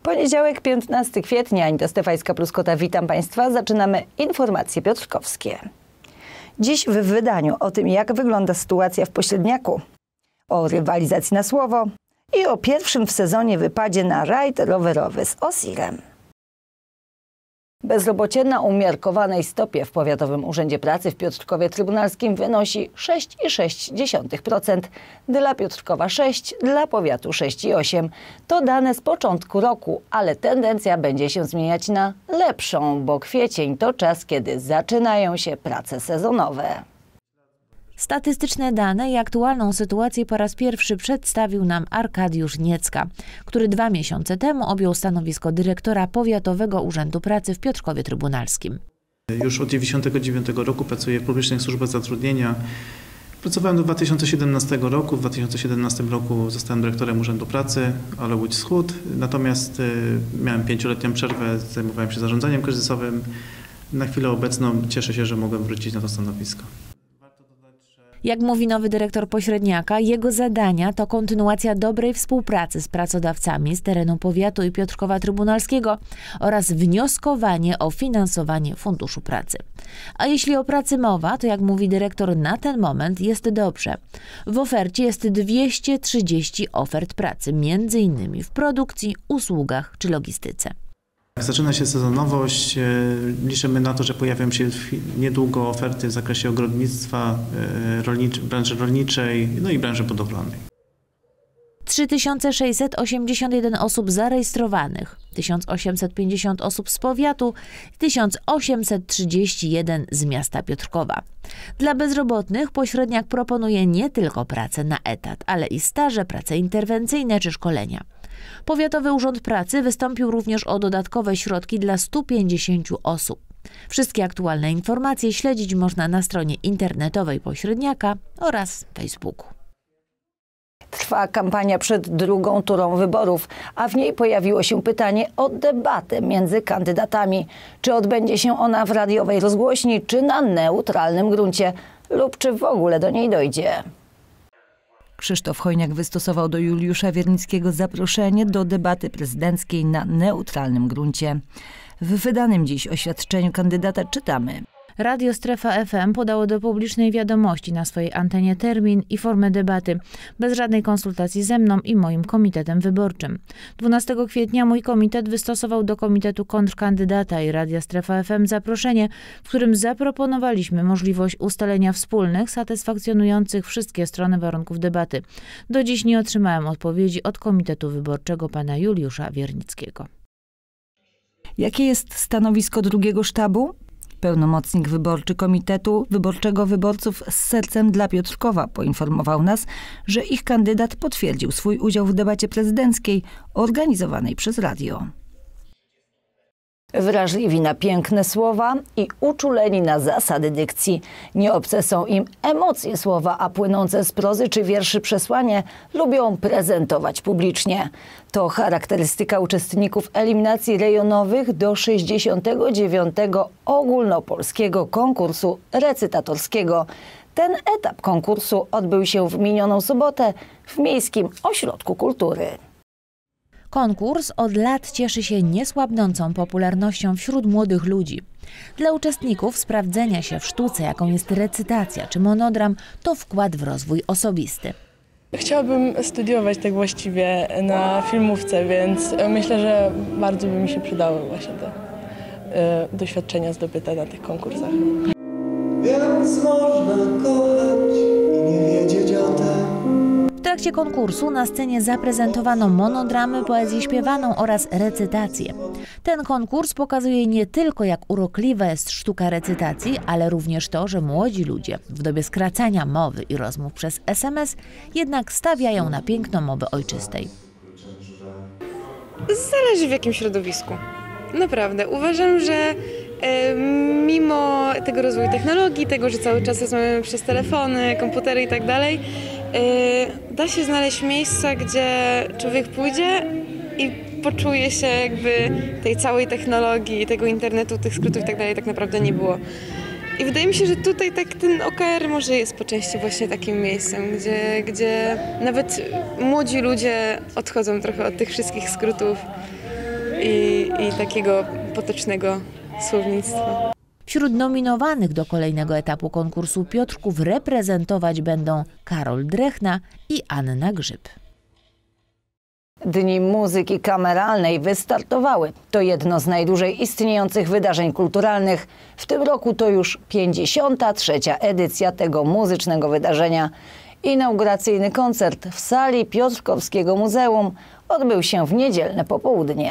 Poniedziałek, 15 kwietnia, Anita Stefajska-Pluskota, witam Państwa. Zaczynamy informacje piotrkowskie. Dziś w wydaniu o tym, jak wygląda sytuacja w Pośredniaku, o rywalizacji na słowo i o pierwszym w sezonie wypadzie na rajd rowerowy z Osirem. Bezrobocie na umiarkowanej stopie w Powiatowym Urzędzie Pracy w Piotrkowie Trybunalskim wynosi 6,6%, dla Piotrkowa 6%, dla powiatu 6,8%. To dane z początku roku, ale tendencja będzie się zmieniać na lepszą, bo kwiecień to czas, kiedy zaczynają się prace sezonowe. Statystyczne dane i aktualną sytuację po raz pierwszy przedstawił nam Arkadiusz Niecka, który 2 miesiące temu objął stanowisko dyrektora Powiatowego Urzędu Pracy w Piotrkowie Trybunalskim. Już od 1999 roku pracuję w publicznych służbach zatrudnienia. Pracowałem do 2017 roku. W 2017 roku zostałem dyrektorem Urzędu Pracy, ale Łódź Wschód. Natomiast miałem 5-letnią przerwę, zajmowałem się zarządzaniem kryzysowym. Na chwilę obecną cieszę się, że mogłem wrócić na to stanowisko. Jak mówi nowy dyrektor Pośredniaka, jego zadania to kontynuacja dobrej współpracy z pracodawcami z terenu powiatu i Piotrkowa Trybunalskiego oraz wnioskowanie o finansowanie Funduszu Pracy. A jeśli o pracy mowa, to jak mówi dyrektor, na ten moment jest dobrze. W ofercie jest 230 ofert pracy, m.in. w produkcji, usługach czy logistyce. Zaczyna się sezonowość. Liczymy na to, że pojawią się niedługo oferty w zakresie ogrodnictwa, branży rolniczej, no i branży budowlanej. 3681 osób zarejestrowanych, 1850 osób z powiatu i 1831 z miasta Piotrkowa. Dla bezrobotnych Pośredniak proponuje nie tylko pracę na etat, ale i staże, prace interwencyjne czy szkolenia. Powiatowy Urząd Pracy wystąpił również o dodatkowe środki dla 150 osób. Wszystkie aktualne informacje śledzić można na stronie internetowej Pośredniaka oraz Facebooku. Trwa kampania przed drugą turą wyborów, a w niej pojawiło się pytanie o debatę między kandydatami. Czy odbędzie się ona w radiowej rozgłośni, czy na neutralnym gruncie, lub czy w ogóle do niej dojdzie. Krzysztof Chojniak wystosował do Juliusza Wiernickiego zaproszenie do debaty prezydenckiej na neutralnym gruncie. W wydanym dziś oświadczeniu kandydata czytamy: Radio Strefa FM podało do publicznej wiadomości na swojej antenie termin i formę debaty, bez żadnej konsultacji ze mną i moim komitetem wyborczym. 12 kwietnia mój komitet wystosował do Komitetu Kontrkandydata i Radia Strefa FM zaproszenie, w którym zaproponowaliśmy możliwość ustalenia wspólnych, satysfakcjonujących wszystkie strony warunków debaty. Do dziś nie otrzymałem odpowiedzi od Komitetu Wyborczego pana Juliusza Wiernickiego. Jakie jest stanowisko drugiego sztabu? Pełnomocnik wyborczy Komitetu Wyborczego Wyborców z Sercem dla Piotrkowa poinformował nas, że ich kandydat potwierdził swój udział w debacie prezydenckiej organizowanej przez radio. Wrażliwi na piękne słowa i uczuleni na zasady dykcji. Nieobce są im emocje słowa, a płynące z prozy czy wierszy przesłanie lubią prezentować publicznie. To charakterystyka uczestników eliminacji rejonowych do 69. ogólnopolskiego konkursu recytatorskiego. Ten etap konkursu odbył się w minioną sobotę w Miejskim Ośrodku Kultury. Konkurs od lat cieszy się niesłabnącą popularnością wśród młodych ludzi. Dla uczestników sprawdzenia się w sztuce, jaką jest recytacja czy monodram, to wkład w rozwój osobisty. Chciałabym studiować tak właściwie na filmówce, więc myślę, że bardzo by mi się przydały właśnie te doświadczenia zdobyte na tych konkursach. Więc można kochać i nie wiedzieć o tym. W trakcie konkursu na scenie zaprezentowano monodramy, poezję śpiewaną oraz recytację. Ten konkurs pokazuje nie tylko, jak urokliwa jest sztuka recytacji, ale również to, że młodzi ludzie w dobie skracania mowy i rozmów przez SMS jednak stawiają na piękno mowy ojczystej. Zależy w jakim środowisku. Naprawdę. Uważam, że mimo tego rozwoju technologii, tego, że cały czas rozmawiamy przez telefony, komputery i tak dalej, da się znaleźć miejsca, gdzie człowiek pójdzie i poczuje się, jakby tej całej technologii, tego internetu, tych skrótów i tak dalej tak naprawdę nie było. I wydaje mi się, że tutaj tak ten OKR może jest po części właśnie takim miejscem, gdzie nawet młodzi ludzie odchodzą trochę od tych wszystkich skrótów i takiego potocznego słownictwa. Wśród nominowanych do kolejnego etapu konkursu Piotrków reprezentować będą Karol Drechna i Anna Grzyb. Dni muzyki kameralnej wystartowały. To jedno z najdłużej istniejących wydarzeń kulturalnych. W tym roku to już 53. edycja tego muzycznego wydarzenia. Inauguracyjny koncert w sali Piotrkowskiego Muzeum odbył się w niedzielne popołudnie.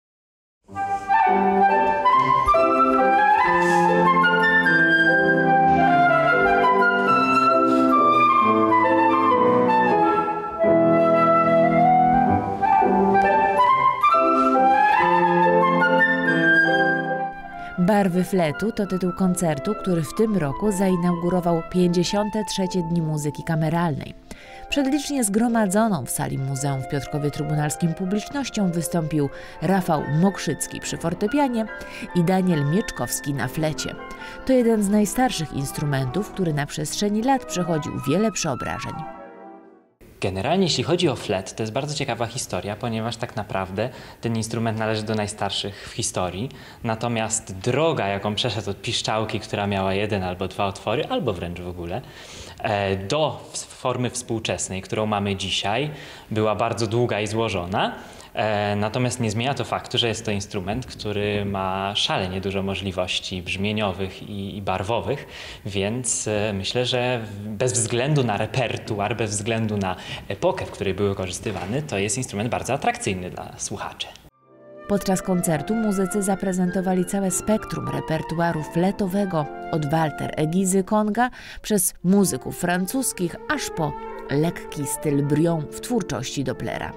Barwy fletu to tytuł koncertu, który w tym roku zainaugurował 53. Dni muzyki kameralnej. Przed licznie zgromadzoną w sali Muzeum w Piotrkowie Trybunalskim publicznością wystąpił Rafał Mokrzycki przy fortepianie i Daniel Mieczkowski na flecie. To jeden z najstarszych instrumentów, który na przestrzeni lat przechodził wiele przeobrażeń. Generalnie jeśli chodzi o flet, to jest bardzo ciekawa historia, ponieważ tak naprawdę ten instrument należy do najstarszych w historii, natomiast droga, jaką przeszedł od piszczałki, która miała 1 albo 2 otwory, albo wręcz w ogóle, do formy współczesnej, którą mamy dzisiaj, była bardzo długa i złożona. Natomiast nie zmienia to faktu, że jest to instrument, który ma szalenie dużo możliwości brzmieniowych i barwowych, więc myślę, że bez względu na repertuar, bez względu na epokę, w której były korzystywane, to jest instrument bardzo atrakcyjny dla słuchaczy. Podczas koncertu muzycy zaprezentowali całe spektrum repertuaru fletowego, od Walter Egizy Konga przez muzyków francuskich, aż po lekki styl Brion w twórczości Dopplera.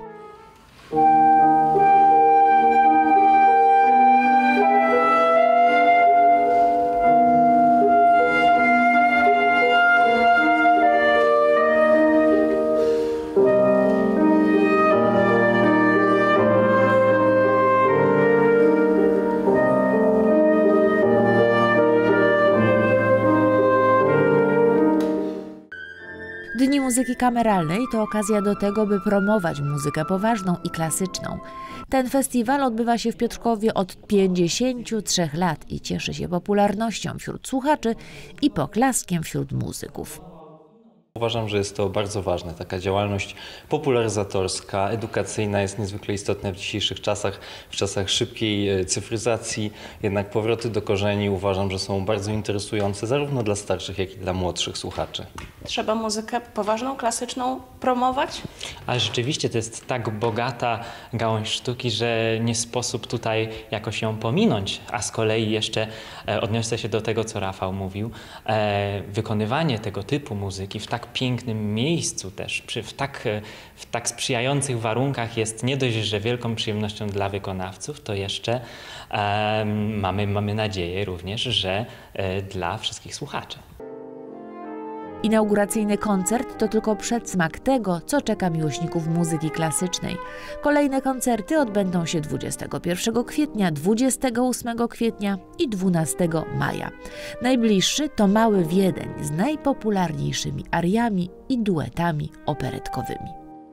Dni muzyki kameralnej to okazja do tego, by promować muzykę poważną i klasyczną. Ten festiwal odbywa się w Piotrkowie od 53 lat i cieszy się popularnością wśród słuchaczy i poklaskiem wśród muzyków. Uważam, że jest to bardzo ważne. Taka działalność popularyzatorska, edukacyjna jest niezwykle istotna w dzisiejszych czasach, w czasach szybkiej cyfryzacji. Jednak powroty do korzeni uważam, że są bardzo interesujące zarówno dla starszych, jak i dla młodszych słuchaczy. Trzeba muzykę poważną, klasyczną promować? Ale rzeczywiście to jest tak bogata gałąź sztuki, że nie sposób tutaj jakoś ją pominąć. A z kolei jeszcze odniosę się do tego, co Rafał mówił. Wykonywanie tego typu muzyki w tak pięknym miejscu też, w tak sprzyjających warunkach jest nie dość, że wielką przyjemnością dla wykonawców, to jeszcze mamy nadzieję również, że dla wszystkich słuchaczy. Inauguracyjny koncert to tylko przedsmak tego, co czeka miłośników muzyki klasycznej. Kolejne koncerty odbędą się 21 kwietnia, 28 kwietnia i 12 maja. Najbliższy to Mały Wiedeń z najpopularniejszymi ariami i duetami operetkowymi.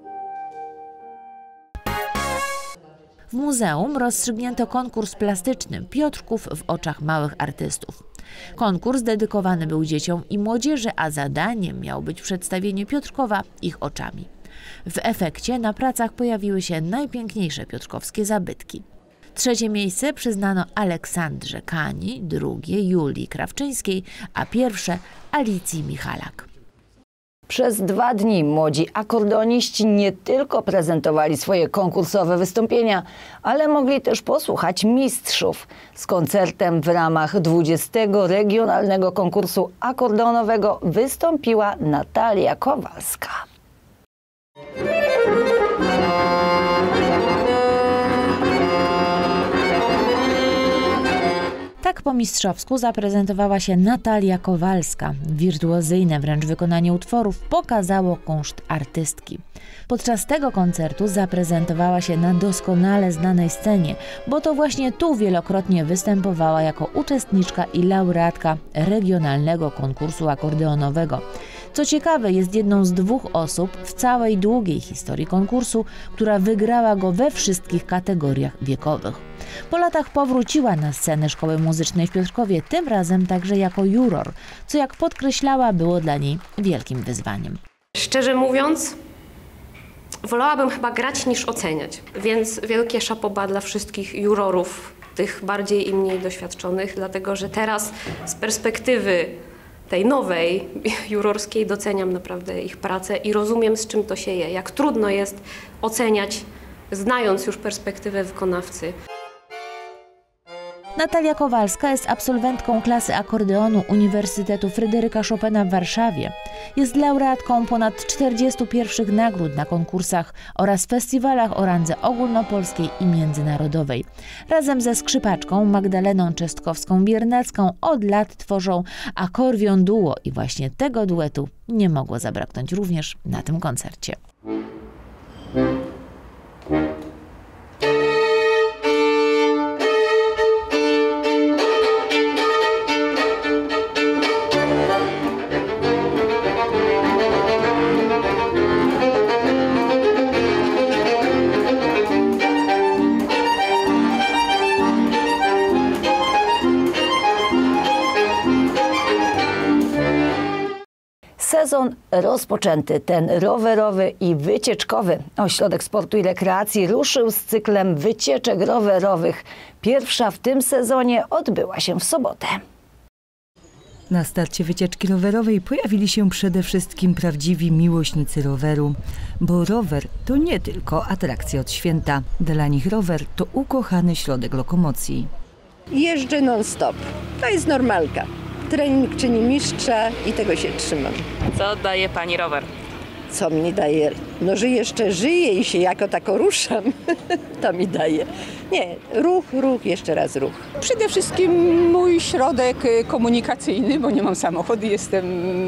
W muzeum rozstrzygnięto konkurs plastyczny Piotrków w oczach małych artystów. Konkurs dedykowany był dzieciom i młodzieży, a zadaniem miało być przedstawienie Piotrkowa ich oczami. W efekcie na pracach pojawiły się najpiękniejsze piotrkowskie zabytki. 3. miejsce przyznano Aleksandrze Kani, 2. Julii Krawczyńskiej, a 1. Alicji Michalak. Przez 2 dni młodzi akordeoniści nie tylko prezentowali swoje konkursowe wystąpienia, ale mogli też posłuchać mistrzów. Z koncertem w ramach 20. regionalnego konkursu akordeonowego wystąpiła Natalia Kowalska. Tak po mistrzowsku zaprezentowała się Natalia Kowalska. Wirtuozyjne wręcz wykonanie utworów pokazało kunszt artystki. Podczas tego koncertu zaprezentowała się na doskonale znanej scenie, bo to właśnie tu wielokrotnie występowała jako uczestniczka i laureatka regionalnego konkursu akordeonowego. Co ciekawe, jest jedną z 2 osób w całej długiej historii konkursu, która wygrała go we wszystkich kategoriach wiekowych. Po latach powróciła na scenę Szkoły Muzycznej w Piotrkowie, tym razem także jako juror, co jak podkreślała było dla niej wielkim wyzwaniem. Szczerze mówiąc, wolałabym chyba grać niż oceniać, więc wielkie chapeau bas dla wszystkich jurorów, tych bardziej i mniej doświadczonych, dlatego że teraz z perspektywy tej nowej jurorskiej doceniam naprawdę ich pracę i rozumiem, z czym to się je, jak trudno jest oceniać, znając już perspektywę wykonawcy. Natalia Kowalska jest absolwentką klasy akordeonu Uniwersytetu Fryderyka Chopina w Warszawie. Jest laureatką ponad 41 nagród na konkursach oraz festiwalach o randze ogólnopolskiej i międzynarodowej. Razem ze skrzypaczką Magdaleną Czestkowską-Biernacką od lat tworzą Akordeon Duo i właśnie tego duetu nie mogło zabraknąć również na tym koncercie. Sezon rozpoczęty, ten rowerowy i wycieczkowy. Ośrodek Sportu i Rekreacji ruszył z cyklem wycieczek rowerowych. Pierwsza w tym sezonie odbyła się w sobotę. Na starcie wycieczki rowerowej pojawili się przede wszystkim prawdziwi miłośnicy roweru, bo rower to nie tylko atrakcja od święta. Dla nich rower to ukochany środek lokomocji. Jeżdżę non-stop. To jest normalka. Trening czyni mistrza i tego się trzymam. Co daje pani rower? Co mi daje? No, że jeszcze żyję i się jako tako ruszam. To mi daje. Nie, ruch, jeszcze raz ruch. Przede wszystkim mój środek komunikacyjny, bo nie mam samochodu, jestem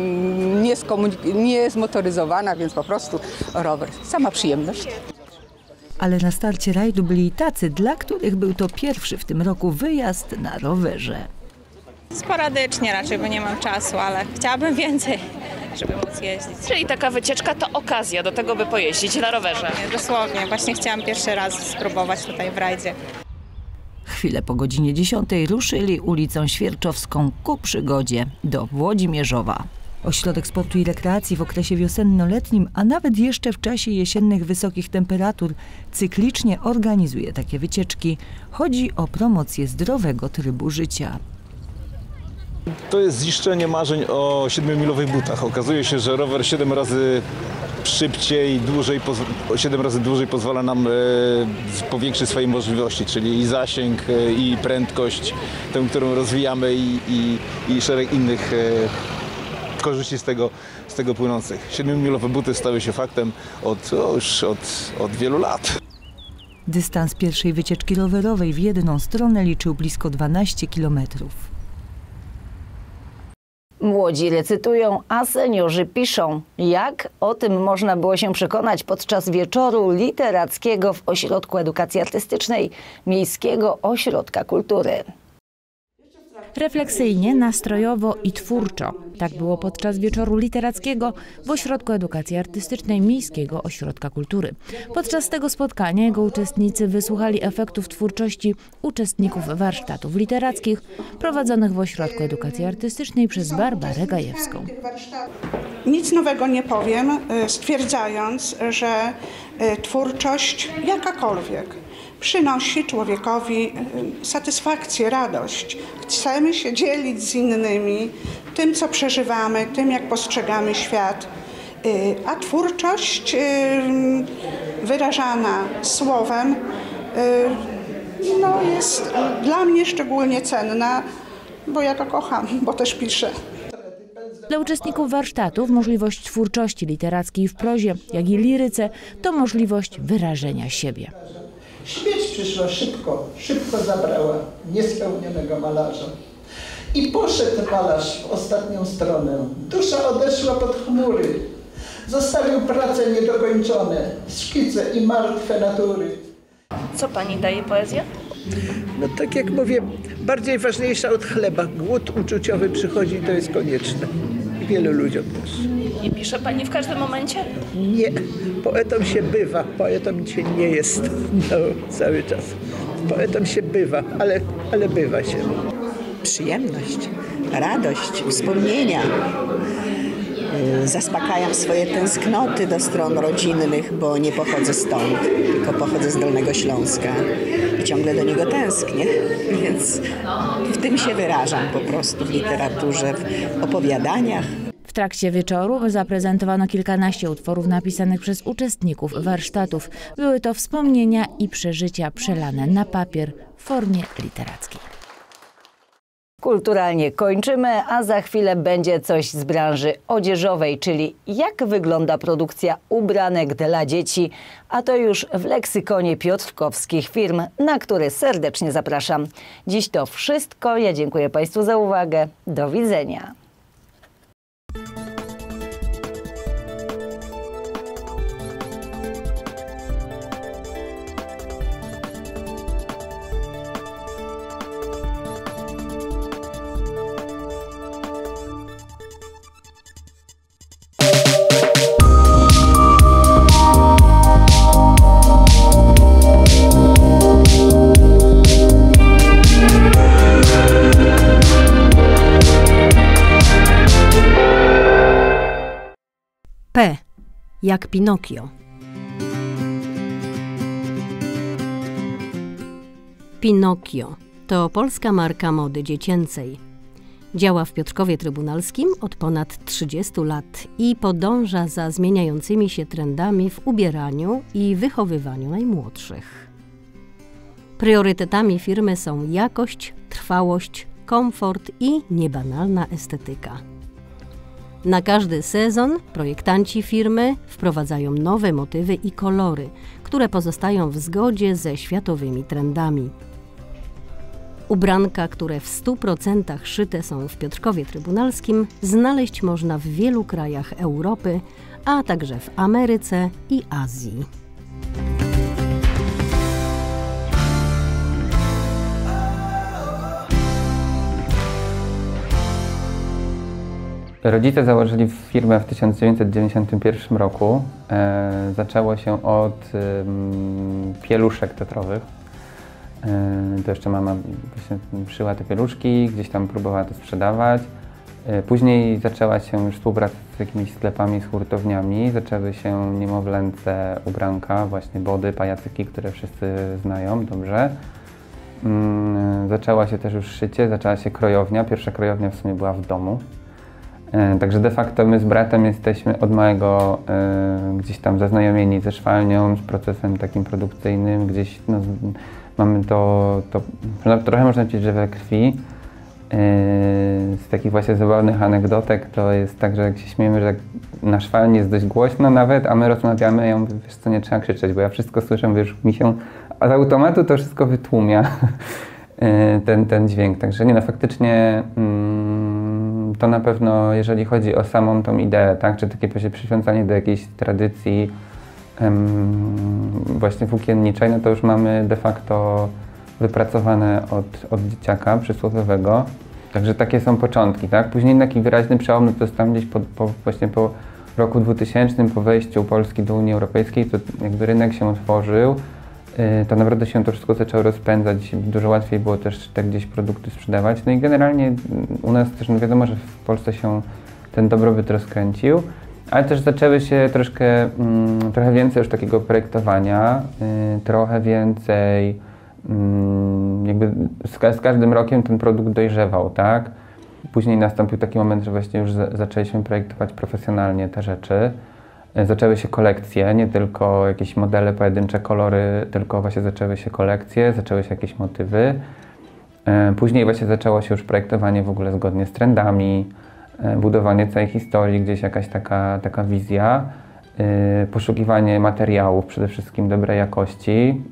niezmotoryzowana, więc po prostu rower. Sama przyjemność. Ale na starcie rajdu byli i tacy, dla których był to pierwszy w tym roku wyjazd na rowerze. Sporadycznie raczej, bo nie mam czasu, ale chciałabym więcej, żeby móc jeździć. Czyli taka wycieczka to okazja do tego, by pojeździć na rowerze. Nie, dosłownie, właśnie chciałam pierwszy raz spróbować tutaj w rajdzie. Chwilę po godzinie 10 ruszyli ulicą Świerczowską ku przygodzie do Włodzimierzowa. Ośrodek Sportu i Rekreacji w okresie wiosenno-letnim, a nawet jeszcze w czasie jesiennych wysokich temperatur cyklicznie organizuje takie wycieczki. Chodzi o promocję zdrowego trybu życia. To jest ziszczenie marzeń o 7-milowych butach. Okazuje się, że rower 7 razy szybciej, 7 razy dłużej pozwala nam powiększyć swoje możliwości, czyli i zasięg, i prędkość, tę, którą rozwijamy i szereg innych korzyści z tego płynących. 7-milowe buty stały się faktem od wielu lat. Dystans pierwszej wycieczki rowerowej w jedną stronę liczył blisko 12 kilometrów. Młodzi recytują, a seniorzy piszą. Jak? O tym można było się przekonać podczas wieczoru literackiego w Ośrodku Edukacji Artystycznej Miejskiego Ośrodka Kultury. Refleksyjnie, nastrojowo i twórczo. Tak było podczas wieczoru literackiego w Ośrodku Edukacji Artystycznej Miejskiego Ośrodka Kultury. Podczas tego spotkania jego uczestnicy wysłuchali efektów twórczości uczestników warsztatów literackich prowadzonych w Ośrodku Edukacji Artystycznej przez Barbarę Gajewską. Nic nowego nie powiem, stwierdzając, że twórczość jakakolwiek przynosi człowiekowi satysfakcję, radość. Chcemy się dzielić z innymi tym, co przeżywamy, tym, jak postrzegamy świat. A twórczość wyrażana słowem jest dla mnie szczególnie cenna, bo ja to kocham, bo też piszę. Dla uczestników warsztatów możliwość twórczości literackiej w prozie, jak i liryce to możliwość wyrażenia siebie. Śmierć przyszła szybko zabrała niespełnionego malarza. I poszedł malarz w ostatnią stronę. Dusza odeszła pod chmury. Zostawił prace niedokończone, szkice i martwe natury. Co pani daje poezja? No tak jak mówię, bardziej ważniejsza od chleba. Głód uczuciowy przychodzi i to jest konieczne. wielu ludziom też. I pisze pani w każdym momencie? Nie, poetą się bywa, poetą się nie jest cały czas. Poetą się bywa, ale bywa się. Przyjemność, radość, wspomnienia. Zaspokajam swoje tęsknoty do stron rodzinnych, bo nie pochodzę stąd, tylko pochodzę z Dolnego Śląska i ciągle do niego tęsknię, więc w tym się wyrażam po prostu w literaturze, w opowiadaniach. W trakcie wieczoru zaprezentowano kilkanaście utworów napisanych przez uczestników warsztatów. Były to wspomnienia i przeżycia przelane na papier w formie literackiej. Kulturalnie kończymy, a za chwilę będzie coś z branży odzieżowej, czyli jak wygląda produkcja ubranek dla dzieci, a to już w leksykonie piotrkowskich firm, na który serdecznie zapraszam. Dziś to wszystko. Ja dziękuję Państwu za uwagę. Do widzenia. P jak Pinokio. Pinokio to polska marka mody dziecięcej. Działa w Piotrkowie Trybunalskim od ponad 30 lat i podąża za zmieniającymi się trendami w ubieraniu i wychowywaniu najmłodszych. Priorytetami firmy są jakość, trwałość, komfort i niebanalna estetyka. Na każdy sezon projektanci firmy wprowadzają nowe motywy i kolory, które pozostają w zgodzie ze światowymi trendami. Ubranka, które w 100% szyte są w Piotrkowie Trybunalskim, znaleźć można w wielu krajach Europy, a także w Ameryce i Azji. Rodzice założyli firmę w 1991 roku. Zaczęło się od pieluszek teatrowych. To jeszcze mama właśnie szyła te pieluszki, gdzieś tam próbowała to sprzedawać. Później zaczęła się już współpraca z jakimiś sklepami, z hurtowniami. Zaczęły się niemowlęce ubranka, właśnie body, pajacyki, które wszyscy znają dobrze. Zaczęła się też już szycie, zaczęła się krojownia. Pierwsza krojownia w sumie była w domu. Także de facto my z bratem jesteśmy od małego gdzieś tam zaznajomieni ze szwalnią, z procesem takim produkcyjnym, gdzieś no, mamy to trochę można powiedzieć, że we krwi. Z takich właśnie zabawnych anegdotek to jest tak, że jak się śmiejemy, że na szwalni jest dość głośno nawet, a my rozmawiamy, ja mówię, wiesz co, nie trzeba krzyczeć, bo ja wszystko słyszę, wiesz, mi się, a z automatu to wszystko wytłumia ten dźwięk. Także nie no, faktycznie to na pewno, jeżeli chodzi o samą tą ideę, tak, czy takie przywiązanie do jakiejś tradycji właśnie włókienniczej, no to już mamy de facto wypracowane od dzieciaka przysłowiowego. Także takie są początki, tak? Później taki wyraźny przełom, no to jest tam gdzieś właśnie po roku 2000, po wejściu Polski do Unii Europejskiej, to jakby rynek się otworzył, to naprawdę się to wszystko zaczęło rozpędzać, dużo łatwiej było też te gdzieś produkty sprzedawać. No i generalnie u nas też, no wiadomo, że w Polsce się ten dobrobyt rozkręcił, ale też zaczęły się trochę więcej już takiego projektowania, trochę więcej, jakby z każdym rokiem ten produkt dojrzewał, tak? Później nastąpił taki moment, że właśnie już zaczęliśmy projektować profesjonalnie te rzeczy. Zaczęły się kolekcje, nie tylko jakieś modele, pojedyncze kolory, tylko właśnie zaczęły się kolekcje, zaczęły się jakieś motywy. Później właśnie zaczęło się już projektowanie w ogóle zgodnie z trendami, budowanie całej historii, gdzieś jakaś taka wizja, poszukiwanie materiałów przede wszystkim dobrej jakości.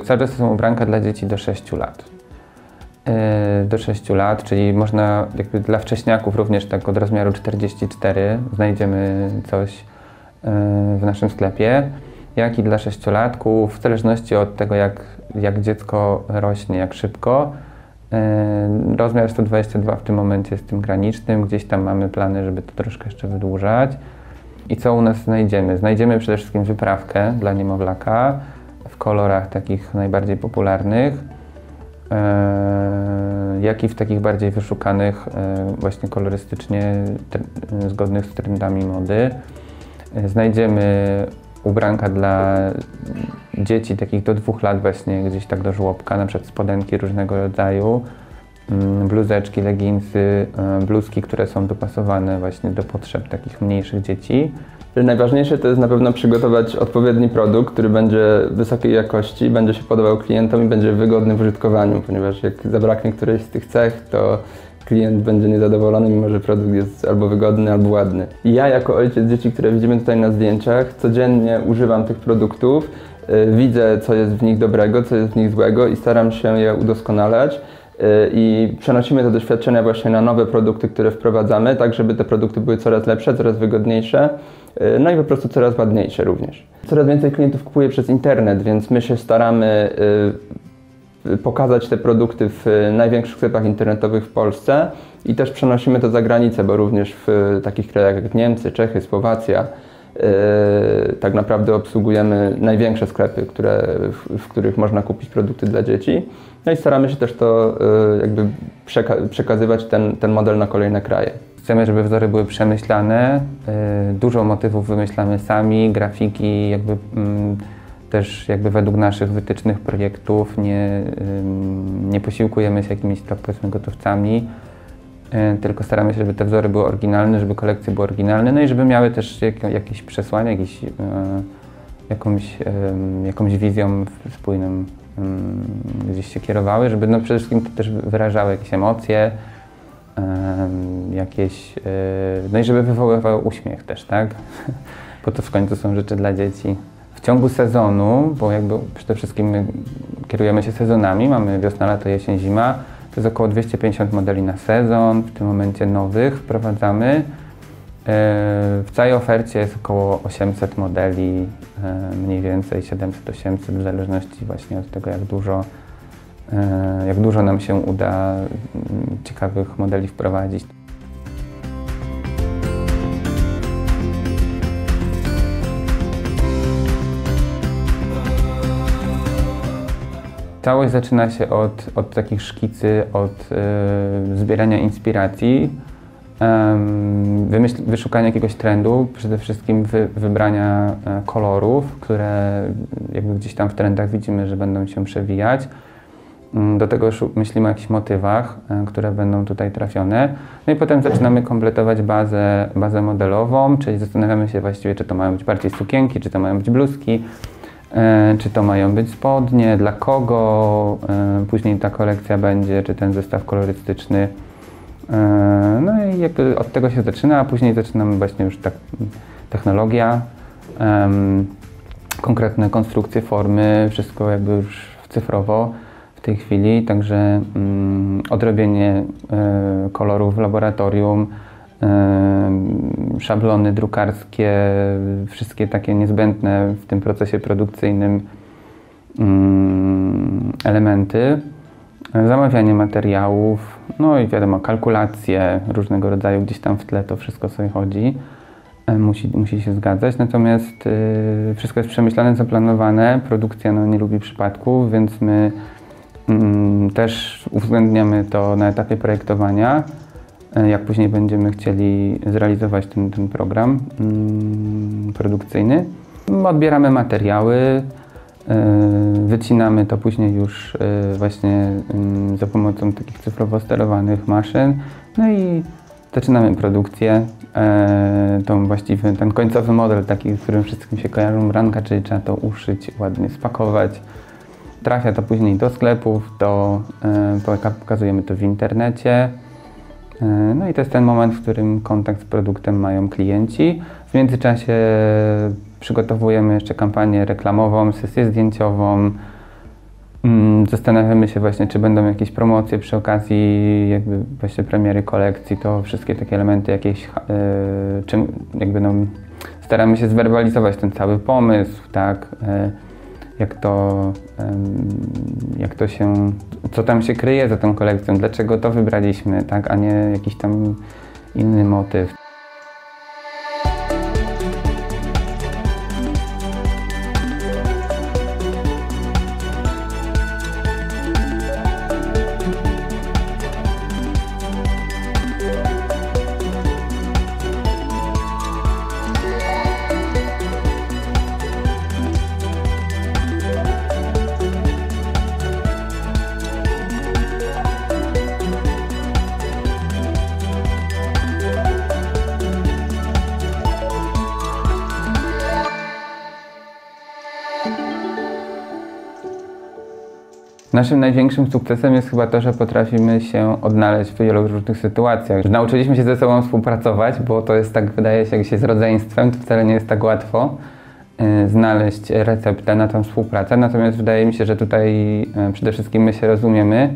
Cały czas są ubranka dla dzieci do 6 lat. Do 6 lat, czyli można jakby dla wcześniaków również tak od rozmiaru 44 znajdziemy coś w naszym sklepie, jak i dla 6-latków, w zależności od tego jak dziecko rośnie, jak szybko. Rozmiar 122 w tym momencie jest tym granicznym, gdzieś tam mamy plany, żeby to troszkę jeszcze wydłużać. I co u nas znajdziemy? Znajdziemy przede wszystkim wyprawkę dla niemowlaka w kolorach takich najbardziej popularnych, jak i w takich bardziej wyszukanych, właśnie kolorystycznie zgodnych z trendami mody. Znajdziemy ubranka dla dzieci takich do 2 lat właśnie gdzieś tak do żłobka, na przykład spodenki różnego rodzaju, bluzeczki, leginsy, bluzki, które są dopasowane właśnie do potrzeb takich mniejszych dzieci. Najważniejsze to jest na pewno przygotować odpowiedni produkt, który będzie wysokiej jakości, będzie się podobał klientom i będzie wygodny w użytkowaniu, ponieważ jak zabraknie którejś z tych cech, to klient będzie niezadowolony, mimo że produkt jest albo wygodny, albo ładny. I ja jako ojciec dzieci, które widzimy tutaj na zdjęciach, codziennie używam tych produktów, widzę co jest w nich dobrego, co jest w nich złego i staram się je udoskonalać. I przenosimy te doświadczenia właśnie na nowe produkty, które wprowadzamy, tak żeby te produkty były coraz lepsze, coraz wygodniejsze, no i po prostu coraz ładniejsze również. Coraz więcej klientów kupuje przez internet, więc my się staramy pokazać te produkty w największych sklepach internetowych w Polsce i też przenosimy to za granicę, bo również w takich krajach jak Niemcy, Czechy, Słowacja tak naprawdę obsługujemy największe sklepy, w których można kupić produkty dla dzieci. No i staramy się też to jakby przekazywać ten model na kolejne kraje. Chcemy, żeby wzory były przemyślane, dużo motywów wymyślamy sami, grafiki też jakby według naszych wytycznych projektów, nie posiłkujemy się jakimiś tak powiedzmy gotowcami, tylko staramy się, żeby te wzory były oryginalne, żeby kolekcje były oryginalne, no i żeby miały też jakieś przesłanie, jakąś wizją spójną gdzieś się kierowały, żeby no przede wszystkim to też wyrażały jakieś emocje, no i żeby wywoływały uśmiech też, tak? Bo to w końcu są rzeczy dla dzieci. W ciągu sezonu, bo jakby przede wszystkim my kierujemy się sezonami, mamy wiosna, lato, jesień, zima, to jest około 250 modeli na sezon, w tym momencie nowych wprowadzamy. W całej ofercie jest około 800 modeli, mniej więcej 700-800, w zależności właśnie od tego, jak dużo nam się uda ciekawych modeli wprowadzić. Całość zaczyna się od takich szkicy, od zbierania inspiracji, wyszukania jakiegoś trendu, przede wszystkim wybrania kolorów, które jakby gdzieś tam w trendach widzimy, że będą się przewijać. Do tego myślimy o jakichś motywach, które będą tutaj trafione. No i potem zaczynamy kompletować bazę modelową, czyli zastanawiamy się właściwie, czy to mają być bardziej sukienki, czy to mają być bluzki, czy to mają być spodnie, dla kogo później ta kolekcja będzie, czy ten zestaw kolorystyczny. No i jakby od tego się zaczyna, a później zaczynamy właśnie już tak technologia, konkretne konstrukcje, formy, wszystko jakby już cyfrowo w tej chwili, także odrobienie kolorów w laboratorium, szablony drukarskie, wszystkie takie niezbędne w tym procesie produkcyjnym elementy, zamawianie materiałów, no i wiadomo, kalkulacje różnego rodzaju, gdzieś tam w tle to wszystko sobie chodzi, musi się zgadzać, natomiast wszystko jest przemyślane, zaplanowane, produkcja nie lubi przypadków, więc my też uwzględniamy to na etapie projektowania, jak później będziemy chcieli zrealizować ten program produkcyjny. Odbieramy materiały, wycinamy to później już właśnie za pomocą takich cyfrowo sterowanych maszyn, no i zaczynamy produkcję. Ten końcowy model, taki, z którym wszystkim się kojarzą branka, czyli trzeba to uszyć, ładnie spakować. Trafia to później do sklepów, pokazujemy to w internecie. No i to jest ten moment, w którym kontakt z produktem mają klienci. W międzyczasie przygotowujemy jeszcze kampanię reklamową, sesję zdjęciową, Zastanawiamy się właśnie, czy będą jakieś promocje przy okazji jakby właśnie premiery kolekcji, to wszystkie takie elementy jakieś, czym jakby no, staramy się zwerbalizować ten cały pomysł, tak, jak to się, co tam się kryje za tą kolekcją, dlaczego to wybraliśmy, tak, a nie jakiś tam inny motyw. Naszym największym sukcesem jest chyba to, że potrafimy się odnaleźć w wielu różnych sytuacjach. Nauczyliśmy się ze sobą współpracować, bo to jest tak, wydaje się, jak się z rodzeństwem, to wcale nie jest tak łatwo znaleźć receptę na tą współpracę. Natomiast wydaje mi się, że tutaj przede wszystkim my się rozumiemy.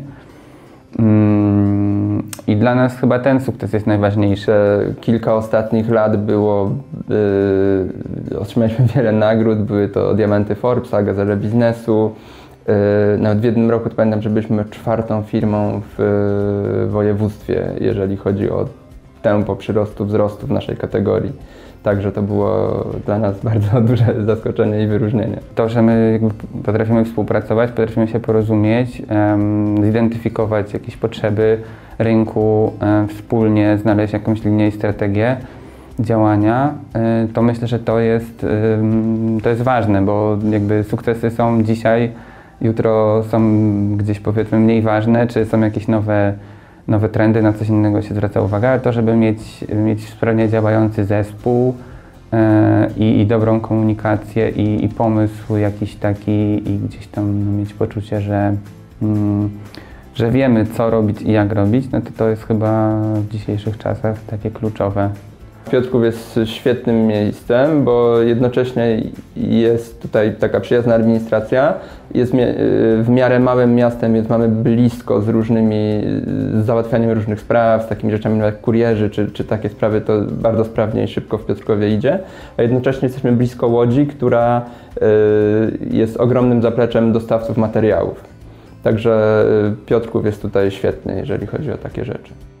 I dla nas chyba ten sukces jest najważniejszy. Kilka ostatnich lat było, otrzymaliśmy wiele nagród, były to diamenty Forbesa, Gazele Biznesu. Nawet w jednym roku to pamiętam, że byliśmy 4. firmą w województwie, jeżeli chodzi o tempo przyrostu, wzrostu w naszej kategorii. Także to było dla nas bardzo duże zaskoczenie i wyróżnienie. To, że my jakby potrafimy współpracować, potrafimy się porozumieć, zidentyfikować jakieś potrzeby rynku, wspólnie znaleźć jakąś linię i strategię działania, to myślę, że to jest ważne, bo jakby sukcesy są dzisiaj, jutro są gdzieś powiedzmy mniej ważne, czy są jakieś nowe trendy, na coś innego się zwraca uwaga, ale to, żeby mieć sprawnie działający zespół i dobrą komunikację i pomysł jakiś taki i gdzieś tam mieć poczucie, że wiemy, co robić i jak robić, no to jest chyba w dzisiejszych czasach takie kluczowe. Piotrków jest świetnym miejscem, bo jednocześnie jest tutaj taka przyjazna administracja, jest w miarę małym miastem, więc mamy blisko z załatwianiem różnych spraw, z takimi rzeczami jak kurierzy czy takie sprawy, to bardzo sprawnie i szybko w Piotrkowie idzie, a jednocześnie jesteśmy blisko Łodzi, która jest ogromnym zapleczem dostawców materiałów. Także Piotrków jest tutaj świetny, jeżeli chodzi o takie rzeczy.